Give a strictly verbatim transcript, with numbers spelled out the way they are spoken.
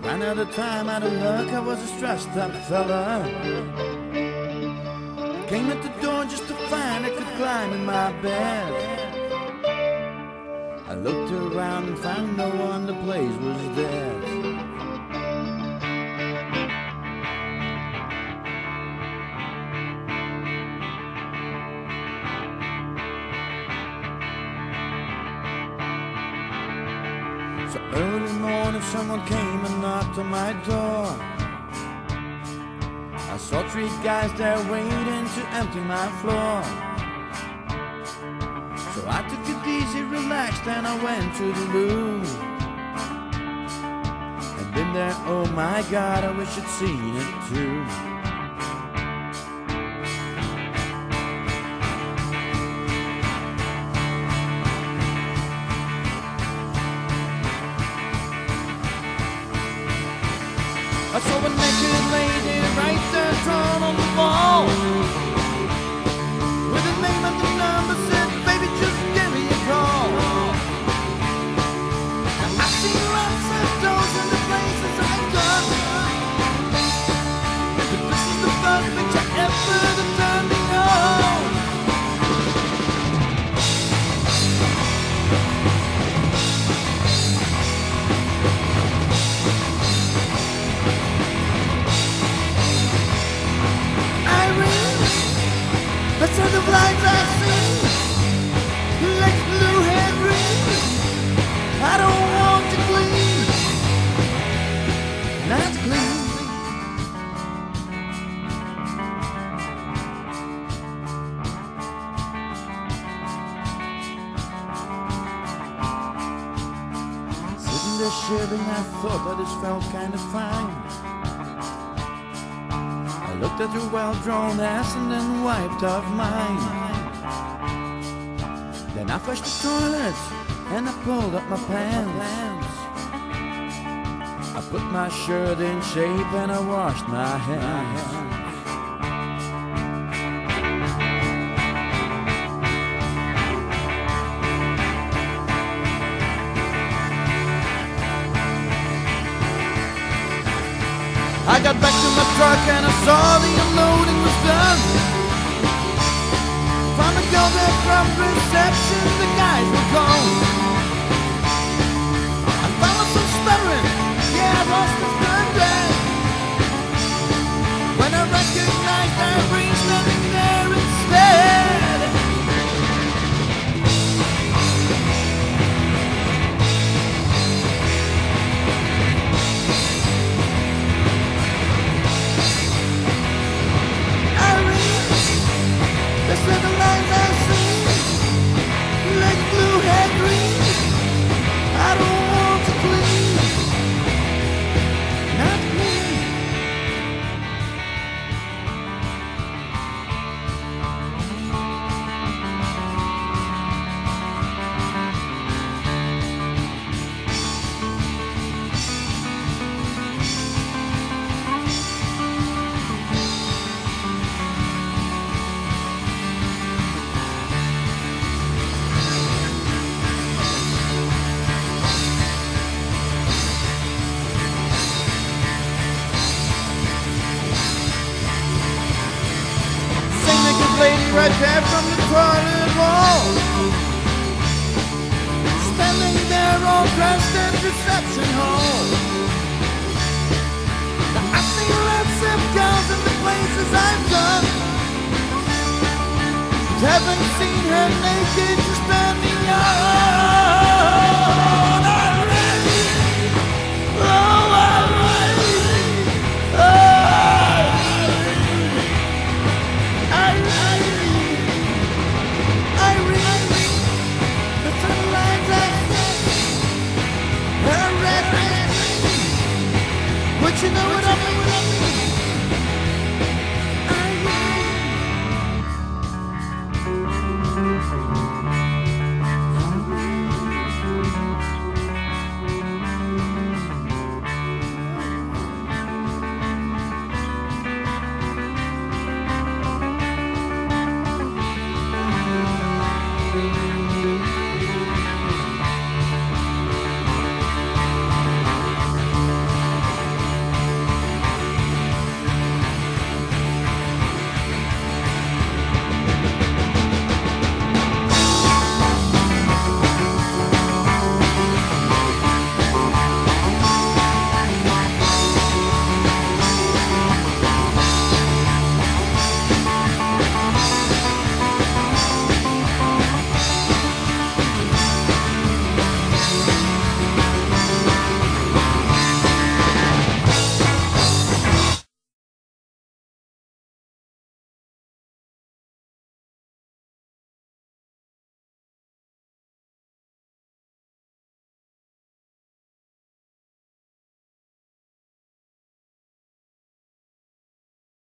Ran out of time, out of luck, I was a stressed up fella. Came at the door just to find I could climb in my bed. I looked around and found no one, the place was dead. So early morning someone came and knocked on my door. I saw three guys there waiting to empty my floor. So I took it easy, relaxed, and I went to the room. And in there, oh my God, I wish I'd seen it too. I saw a naked lady right there drawn on the wall, with the name and the number, said, baby, just give me a call. Now I've seen lots of doors in the places I've gone, but this is the first picture ever that turned me on. The set of lights I see, like blue hair green. I don't want to clean, not clean. Sitting there shivering, I thought that this felt kind of fine. I looked at her well-drawn ass and then wiped off mine. Then I flushed the toilet and I pulled up my pants. I put my shirt in shape and I washed my hands. I got back to my truck and I saw the unloading was done. Found a girl there from reception, the guys were gone. I found myself stuttering, yeah, I lost my standard. When I recognized Irene standing there instead. These are the lines I see, like blue hair green. I don't want to clean, not clean. Lady right there from the toilet wall, standing there all dressed in reception hall. Now I've seen lots of girls in the places I've done, but haven't seen her naked just standing on. Irene, oh Irene, oh. But you know what